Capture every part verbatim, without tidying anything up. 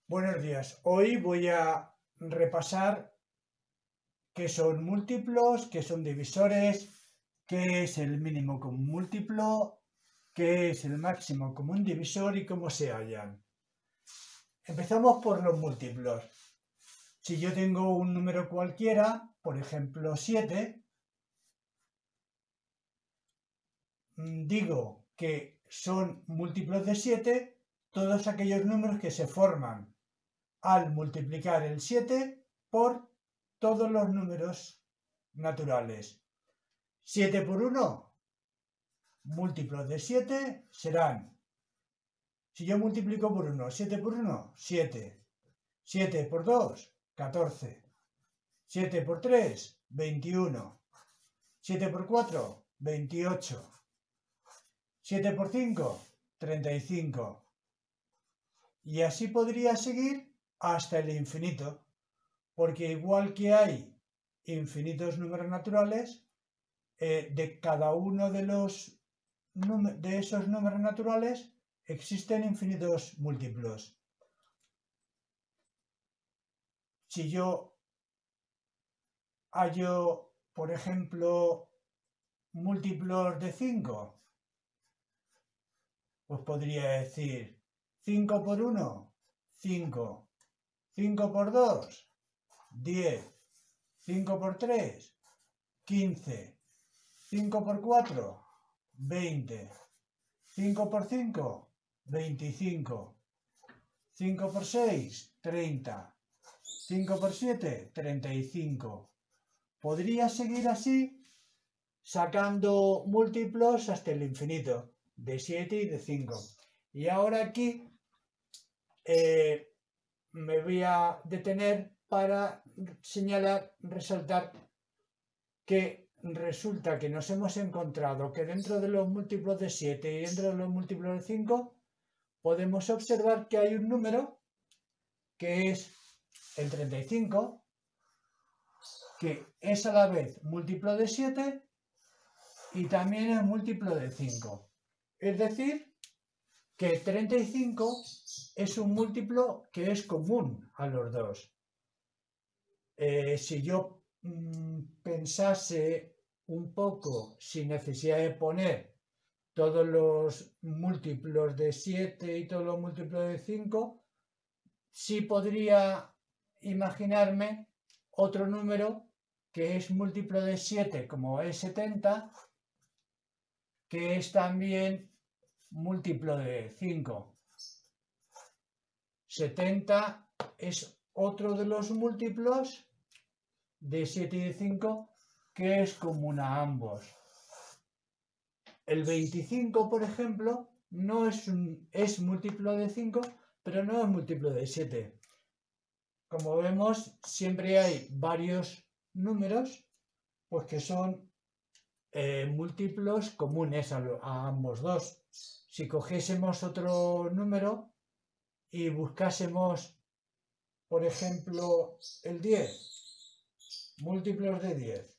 Buenos días. Hoy voy a repasar qué son múltiplos, qué son divisores, qué es el mínimo común múltiplo, qué es el máximo común divisor y cómo se hallan. Empezamos por los múltiplos. Si yo tengo un número cualquiera, por ejemplo siete, digo que son múltiplos de siete todos aquellos números que se forman al multiplicar el siete por todos los números naturales. siete por uno, múltiplos de siete serán, si yo multiplico por uno, siete por uno, siete. siete por dos, catorce. siete por tres, veintiuno. siete por cuatro, veintiocho. siete por cinco, treinta y cinco. Y así podría seguir hasta el infinito, porque igual que hay infinitos números naturales, eh, de cada uno de, los, de esos números naturales existen infinitos múltiplos. Si yo hallo, por ejemplo, múltiplos de cinco, pues podría decir cinco por uno, cinco. cinco por dos, diez. cinco por tres, quince. cinco por cuatro, veinte. cinco por cinco, veinticinco. cinco por seis, treinta. cinco por siete, treinta y cinco. Podría seguir así sacando múltiplos hasta el infinito, de siete y de cinco. Y ahora aquí eh, me voy a detener para señalar, resaltar que resulta que nos hemos encontrado que dentro de los múltiplos de siete y dentro de los múltiplos de cinco podemos observar que hay un número que es el treinta y cinco, que es a la vez múltiplo de siete y también es múltiplo de cinco. Es decir, que treinta y cinco es un múltiplo que es común a los dos. Eh, si yo mmm, pensase un poco sin necesidad de poner todos los múltiplos de siete y todos los múltiplos de cinco, sí podría imaginarme otro número que es múltiplo de siete, como es setenta, que es también múltiplo de cinco. setenta es otro de los múltiplos de siete y de cinco que es común a ambos. El veinticinco, por ejemplo, no es, un, es múltiplo de cinco, pero no es múltiplo de siete. Como vemos, siempre hay varios números pues que son eh, múltiplos comunes a, lo, a ambos dos. Si cogiésemos otro número y buscásemos, por ejemplo, el diez, múltiplos de diez,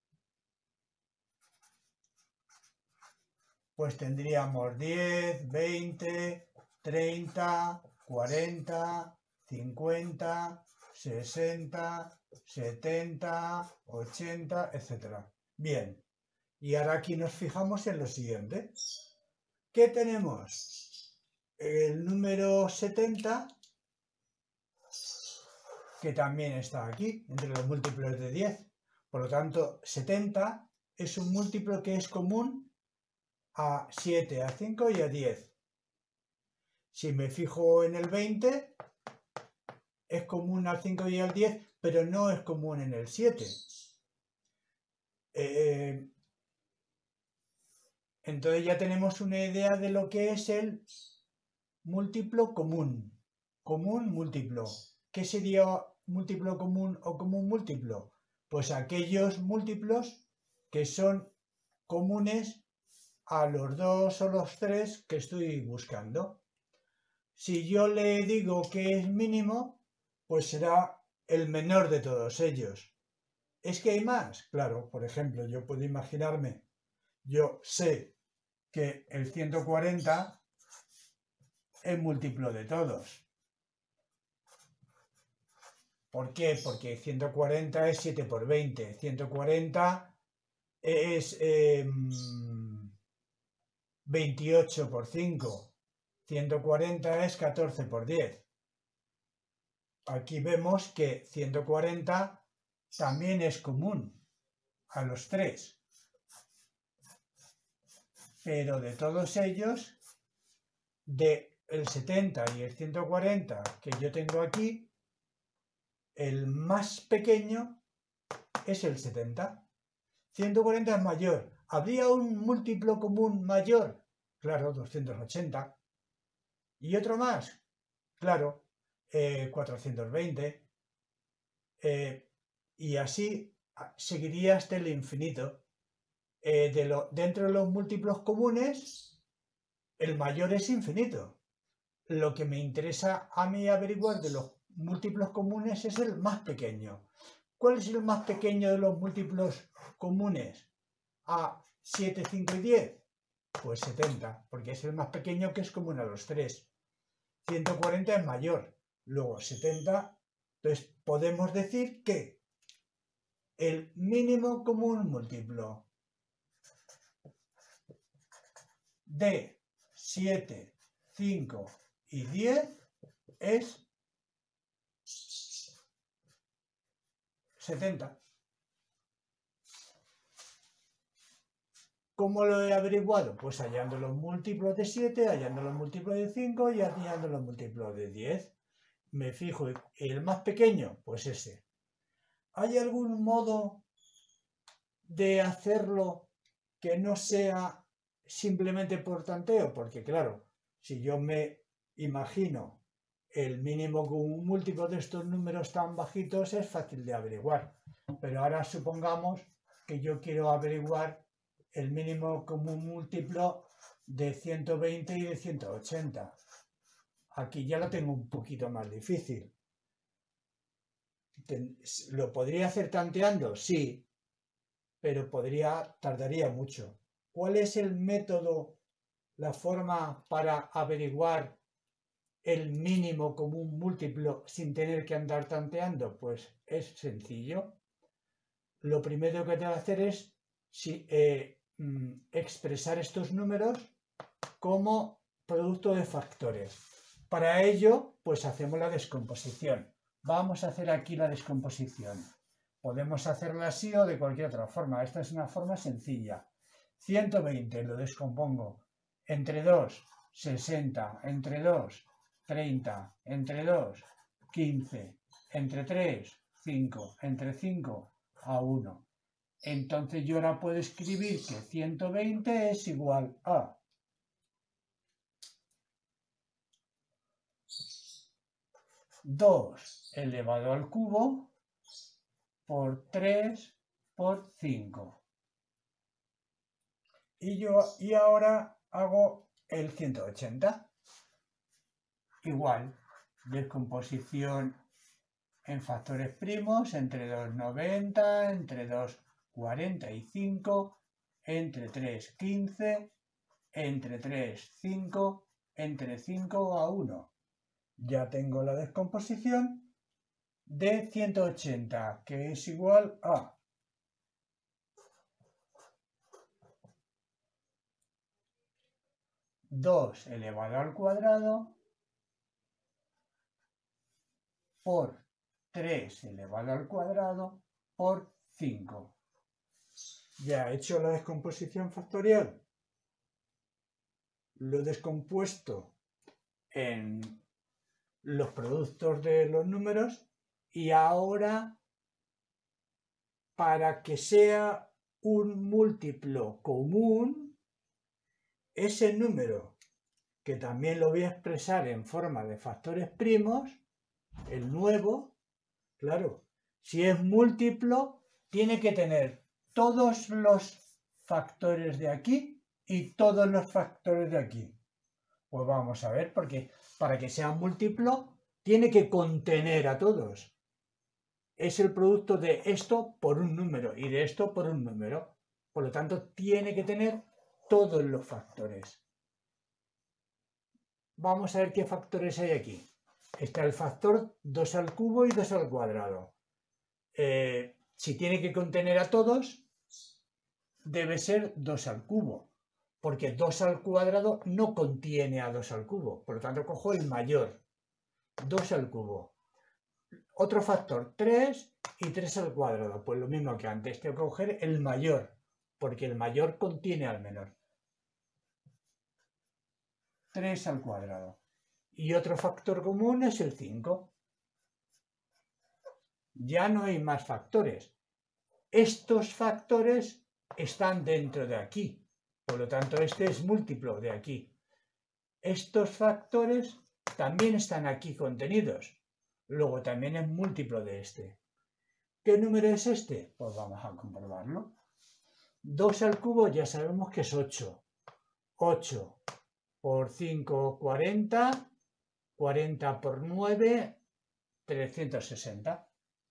pues tendríamos diez, veinte, treinta, cuarenta, cincuenta, sesenta, setenta, ochenta, etcétera. Bien, y ahora aquí nos fijamos en lo siguiente. ¿Qué tenemos? El número setenta, que también está aquí, entre los múltiplos de diez. Por lo tanto, setenta es un múltiplo que es común a siete, a cinco y a diez. Si me fijo en el veinte, es común al cinco y al diez, pero no es común en el siete. Eh, entonces ya tenemos una idea de lo que es el múltiplo común. Común múltiplo. ¿Qué sería múltiplo común o común múltiplo? Pues aquellos múltiplos que son comunes a los dos o los tres que estoy buscando. Si yo le digo que es mínimo, pues será el menor de todos ellos. ¿Es que hay más? Claro, por ejemplo, yo puedo imaginarme, yo sé que el ciento cuarenta es múltiplo de todos. ¿Por qué? Porque ciento cuarenta es siete por veinte. ciento cuarenta es eh, veintiocho por cinco. ciento cuarenta es catorce por diez. Aquí vemos que ciento cuarenta también es común a los tres. Pero de todos ellos, de el setenta y el ciento cuarenta que yo tengo aquí, el más pequeño es el setenta. ciento cuarenta es mayor. ¿Habría un múltiplo común mayor? Claro, doscientos ochenta. ¿Y otro más? Claro, eh, cuatrocientos veinte. Eh, y así seguiría hasta el infinito. Eh, de lo, dentro de los múltiplos comunes, el mayor es infinito. Lo que me interesa a mí averiguar de los múltiplos comunes es el más pequeño. ¿Cuál es el más pequeño de los múltiplos comunes a siete, cinco y diez? Pues setenta, porque es el más pequeño que es común a los tres. ciento cuarenta es mayor, luego setenta. Entonces podemos decir que el mínimo común múltiplo de siete, cinco y diez es setenta. ¿Cómo lo he averiguado? Pues hallando los múltiplos de siete, hallando los múltiplos de cinco y hallando los múltiplos de diez. Me fijo, el más pequeño, pues ese. ¿Hay algún modo de hacerlo que no sea simplemente por tanteo? Porque claro, si yo me imagino el mínimo común múltiplo de estos números tan bajitos, es fácil de averiguar. Pero ahora supongamos que yo quiero averiguar el mínimo común múltiplo de ciento veinte y de ciento ochenta. Aquí ya lo tengo un poquito más difícil. ¿Lo podría hacer tanteando? Sí, pero podría, tardaría mucho. ¿Cuál es el método, la forma para averiguar el mínimo común múltiplo sin tener que andar tanteando? Pues es sencillo. Lo primero que tengo que hacer es si, eh, expresar estos números como producto de factores. Para ello, pues hacemos la descomposición. Vamos a hacer aquí la descomposición. Podemos hacerla así o de cualquier otra forma. Esta es una forma sencilla. ciento veinte lo descompongo entre dos, sesenta, entre dos, treinta, entre dos, quince, entre tres, cinco, entre cinco a uno. Entonces yo ahora puedo escribir que ciento veinte es igual a dos elevado al cubo por tres por cinco. Y yo y ahora hago el ciento ochenta. Igual, descomposición en factores primos entre dos noventa, entre dos cuarenta y cinco, entre tres quince, entre tres cinco, entre cinco a uno. Ya tengo la descomposición de ciento ochenta, que es igual a dos elevado al cuadrado por tres elevado al cuadrado por cinco. Ya he hecho la descomposición factorial. Lo he descompuesto en los productos de los números y ahora, para que sea un múltiplo común, ese número, que también lo voy a expresar en forma de factores primos, el nuevo, claro, si es múltiplo, tiene que tener todos los factores de aquí y todos los factores de aquí. Pues vamos a ver, porque para que sea múltiplo, tiene que contener a todos. Es el producto de esto por un número y de esto por un número. Por lo tanto, tiene que tener todos los factores. Vamos a ver qué factores hay aquí. está el factor dos al cubo y dos al cuadrado. Eh, si tiene que contener a todos, debe ser dos al cubo, porque dos al cuadrado no contiene a dos al cubo, por lo tanto cojo el mayor, dos al cubo. Otro factor, tres y tres al cuadrado, pues lo mismo que antes, tengo que coger el mayor, porque el mayor contiene al menor. tres al cuadrado. Y otro factor común es el cinco. Ya no hay más factores. Estos factores están dentro de aquí. Por lo tanto, este es múltiplo de aquí. Estos factores también están aquí contenidos. Luego también es múltiplo de este. ¿Qué número es este? Pues vamos a comprobarlo. dos al cubo ya sabemos que es ocho. ocho por cinco, cuarenta. cuarenta por nueve, trescientos sesenta.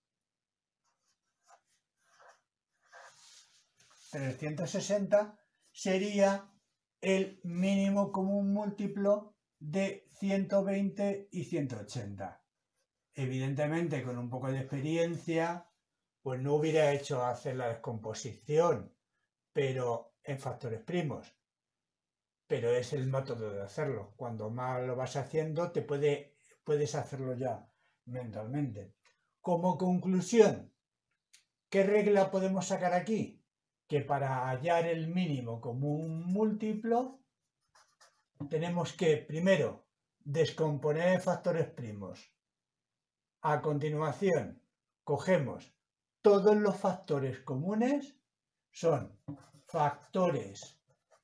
trescientos sesenta sería el mínimo común múltiplo de ciento veinte y ciento ochenta. Evidentemente, con un poco de experiencia, pues no hubiera hecho hacer la descomposición, pero en factores primos. Pero es el método de hacerlo. Cuando más lo vas haciendo, te puede, puedes hacerlo ya mentalmente. Como conclusión, ¿qué regla podemos sacar aquí? Que para hallar el mínimo común múltiplo, tenemos que, primero, descomponer en factores primos. A continuación, cogemos todos los factores comunes, son factores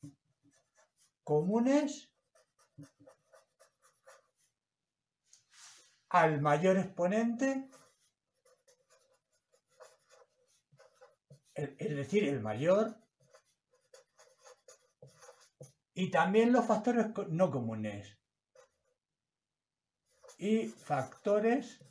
comunes al mayor exponente, es decir, el mayor, y también los factores no comunes y factores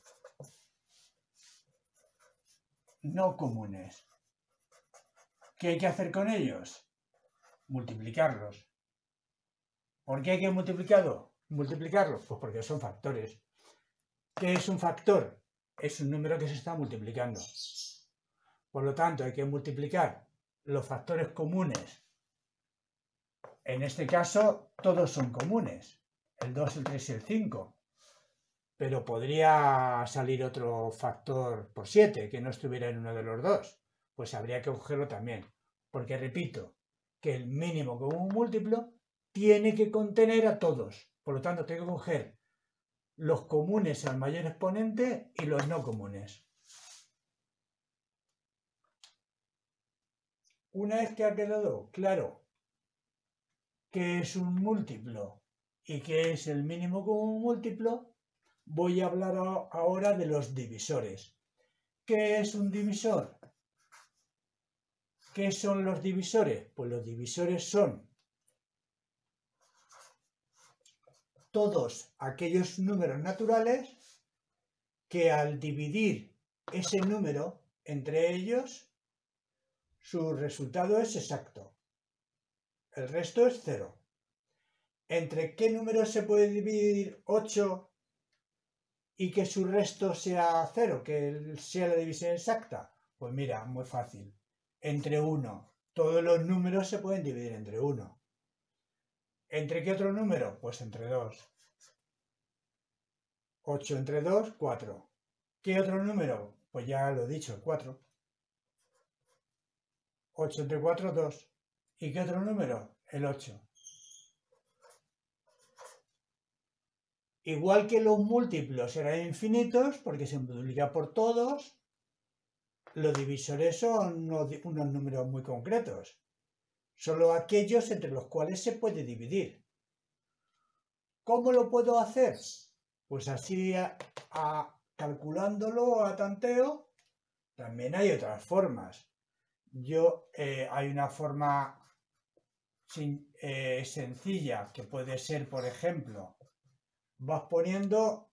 no comunes. ¿Qué hay que hacer con ellos? Multiplicarlos. ¿Por qué hay que multiplicarlo? multiplicarlos? Pues porque son factores. ¿Qué es un factor? Es un número que se está multiplicando. Por lo tanto, hay que multiplicar los factores comunes. En este caso, todos son comunes. El dos, el tres y el cinco. Pero podría salir otro factor por siete que no estuviera en uno de los dos. Pues habría que cogerlo también. Porque repito, que el mínimo común múltiplo tiene que contener a todos. Por lo tanto, tengo que coger los comunes al mayor exponente y los no comunes. Una vez que ha quedado claro qué es un múltiplo y qué es el mínimo común múltiplo, voy a hablar ahora de los divisores. ¿Qué es un divisor? ¿Qué son los divisores? Pues los divisores son todos aquellos números naturales que al dividir ese número entre ellos, su resultado es exacto. El resto es cero. ¿Entre qué números se puede dividir ocho y que su resto sea cero, que sea la división exacta? Pues mira, muy fácil. Entre uno. Todos los números se pueden dividir entre uno. ¿Entre qué otro número? Pues entre dos. ocho entre dos, cuatro. ¿Qué otro número? Pues ya lo he dicho, cuatro. ocho entre cuatro, dos. ¿Y qué otro número? El ocho. Igual que los múltiplos serán infinitos, porque se multiplica por todos, los divisores son unos números muy concretos. Solo aquellos entre los cuales se puede dividir. ¿Cómo lo puedo hacer? Pues así, a, a, calculándolo a tanteo, también hay otras formas. Yo, eh, hay una forma sin, eh, sencilla que puede ser, por ejemplo, vas poniendo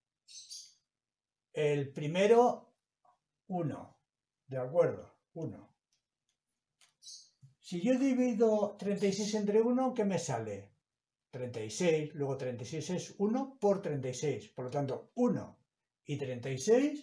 el primero uno, ¿de acuerdo? uno. Si yo divido treinta y seis entre uno, ¿qué me sale? treinta y seis, luego treinta y seis es uno por treinta y seis, por lo tanto uno y treinta y seis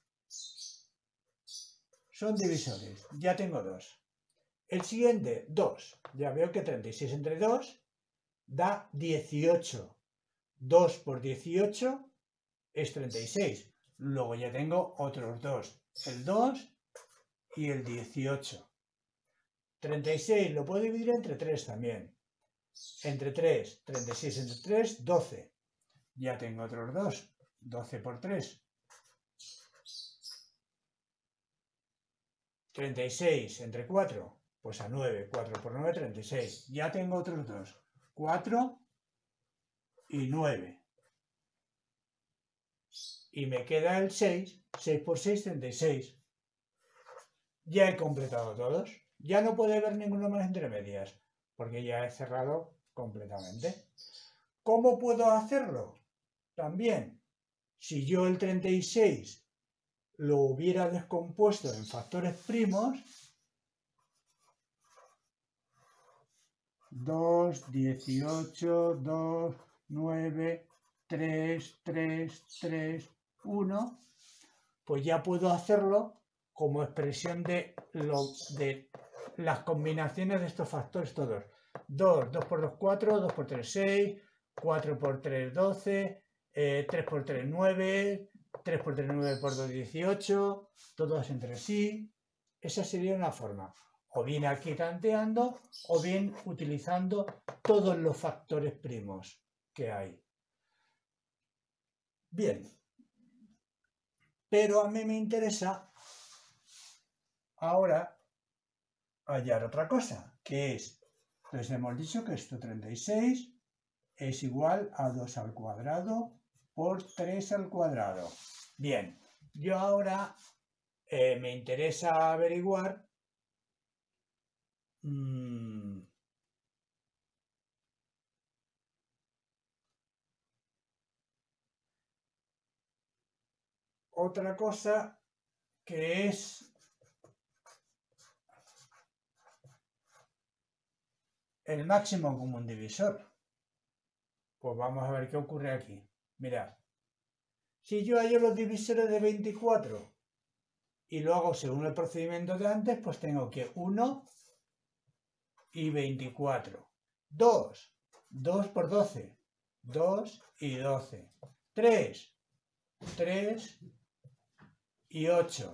son divisores, ya tengo dos. El siguiente, dos, ya veo que treinta y seis entre dos da dieciocho, dos por dieciocho es treinta y seis, luego ya tengo otros dos, el dos y el dieciocho. treinta y seis lo puedo dividir entre tres también. Entre tres, treinta y seis entre tres, doce. Ya tengo otros dos. doce por tres. treinta y seis entre cuatro, pues a nueve. cuatro por nueve, treinta y seis. Ya tengo otros dos. cuatro y nueve. Y me queda el seis. seis por seis, treinta y seis. Ya he completado todos. Ya no puede haber ninguno más entre medias, porque ya he cerrado completamente. ¿Cómo puedo hacerlo? También, si yo el treinta y seis lo hubiera descompuesto en factores primos, dos, dieciocho, dos, nueve, tres, tres, tres, uno, pues ya puedo hacerlo como expresión de, lo, de las combinaciones de estos factores todos. dos, dos por dos, cuatro, dos por tres, seis, cuatro por tres, doce, eh, tres por tres, nueve, tres por tres, nueve por dos, dieciocho, todos entre sí. Esa sería una forma. O bien aquí tanteando, o bien utilizando todos los factores primos que hay. Bien. Pero a mí me interesa ahora hallar otra cosa, que es, pues hemos dicho que esto treinta y seis es igual a dos al cuadrado por tres al cuadrado. Bien, yo ahora eh, me interesa averiguar mmm, otra cosa que es el máximo común divisor. Pues vamos a ver qué ocurre aquí. Mirad, si yo hallo los divisores de veinticuatro y lo hago según el procedimiento de antes, pues tengo que uno y veinticuatro. dos, dos por doce, dos y doce. tres, tres y ocho.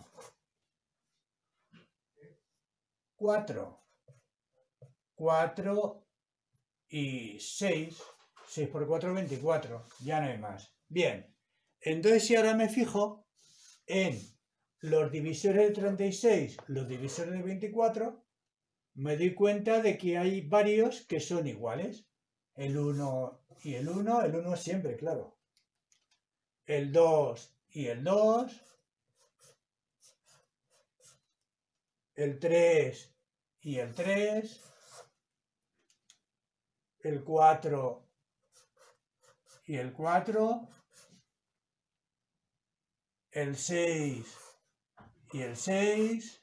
cuatro, cuatro y seis. seis por cuatro, veinticuatro. Ya no hay más. Bien. Entonces, si ahora me fijo en los divisores de treinta y seis, los divisores de veinticuatro, me doy cuenta de que hay varios que son iguales. El uno y el uno, el uno siempre, claro. El dos y el dos. El tres y el tres. El cuatro y el cuatro. El seis y el seis.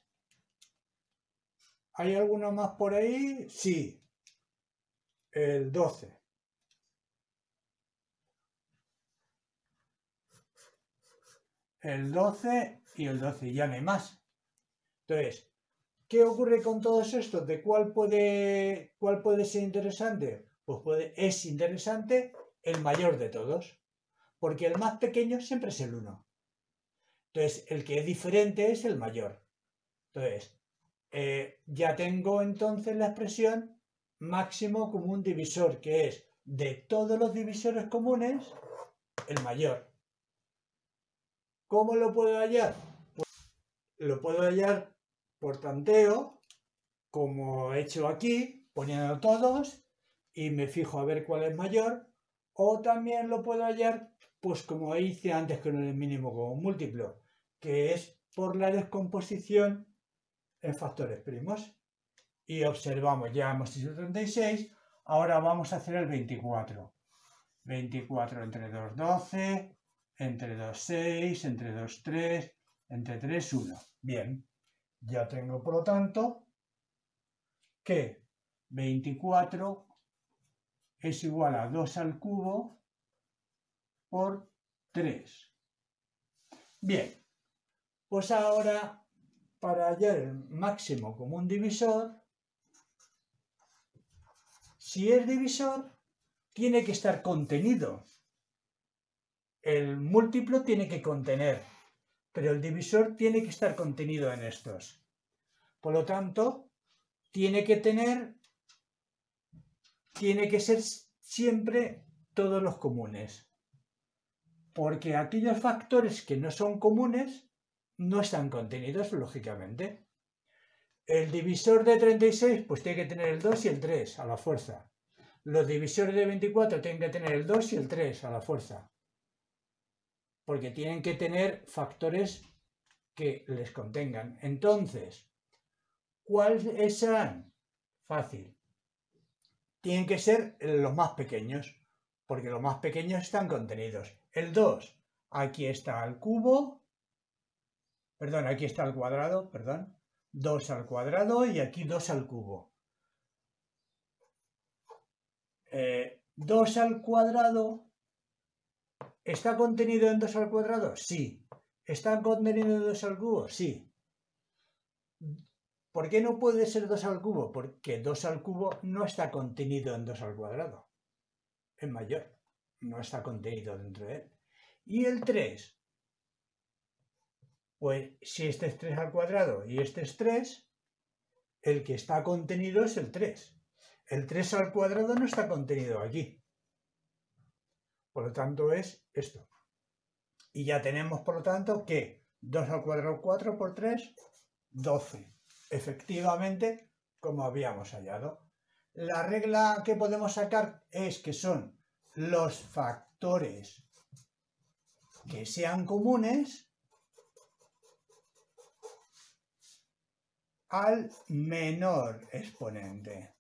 ¿Hay alguno más por ahí? Sí. El doce. El doce y el doce, ya no hay más. Entonces, ¿qué ocurre con todos estos? ¿De cuál puede, cuál puede ser interesante? Pues puede, es interesante el mayor de todos, porque el más pequeño siempre es el uno. Entonces, el que es diferente es el mayor. Entonces, eh, ya tengo entonces la expresión máximo común divisor, que es de todos los divisores comunes, el mayor. ¿Cómo lo puedo hallar? Pues lo puedo hallar por tanteo, como he hecho aquí, poniendo todos, y me fijo a ver cuál es mayor, o también lo puedo hallar, pues como hice antes con el mínimo común múltiplo, que es por la descomposición en factores primos. Y observamos, ya hemos hecho treinta y seis, ahora vamos a hacer el veinticuatro. veinticuatro entre dos, doce, entre dos, seis, entre dos, tres, entre tres, uno. Bien, ya tengo por lo tanto que veinticuatro es igual a dos al cubo por tres. Bien, pues ahora para hallar el máximo común divisor, si es divisor, tiene que estar contenido. El múltiplo tiene que contener, pero el divisor tiene que estar contenido en estos. Por lo tanto, tiene que tener, tiene que ser siempre todos los comunes. Porque aquellos factores que no son comunes no están contenidos, lógicamente. El divisor de treinta y seis, pues tiene que tener el dos y el tres a la fuerza. Los divisores de veinticuatro tienen que tener el dos y el tres a la fuerza. Porque tienen que tener factores que les contengan. Entonces, ¿cuáles serán? Fácil. Tienen que ser los más pequeños, porque los más pequeños están contenidos. El dos, aquí está al cubo, perdón, aquí está al cuadrado, perdón, dos al cuadrado y aquí dos al cubo. Eh, dos al cuadrado, ¿está contenido en dos al cuadrado? Sí. ¿Está contenido en dos al cubo? Sí. ¿Por qué no puede ser dos al cubo? Porque dos al cubo no está contenido en dos al cuadrado. Es mayor. No está contenido dentro de él. Y el tres. Pues si este es tres al cuadrado y este es tres, el que está contenido es el tres. El tres al cuadrado no está contenido aquí. Por lo tanto es esto. Y ya tenemos, por lo tanto, que dos al cuadrado, cuatro por tres, doce. Efectivamente, como habíamos hallado. La regla que podemos sacar es que son los factores que sean comunes al menor exponente.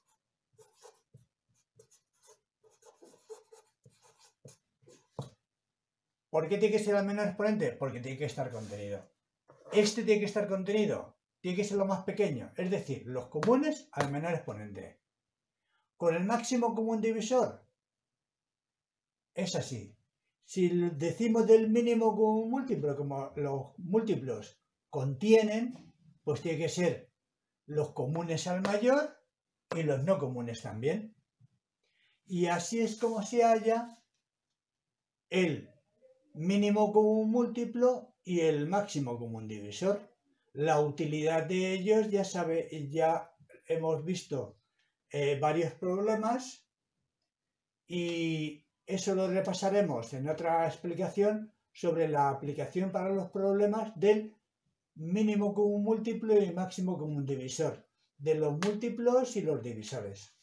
¿Por qué tiene que ser el menor exponente? Porque tiene que estar contenido. Este tiene que estar contenido, tiene que ser lo más pequeño, es decir, los comunes al menor exponente. Con el máximo común divisor, es así. Si decimos del mínimo común múltiplo, como los múltiplos contienen, pues tiene que ser los comunes al mayor y los no comunes también. Y así es como se halla el mínimo común múltiplo y el máximo común divisor. La utilidad de ellos ya sabe, ya hemos visto eh, varios problemas y eso lo repasaremos en otra explicación sobre la aplicación para los problemas del mínimo común múltiplo y máximo común divisor, de los múltiplos y los divisores.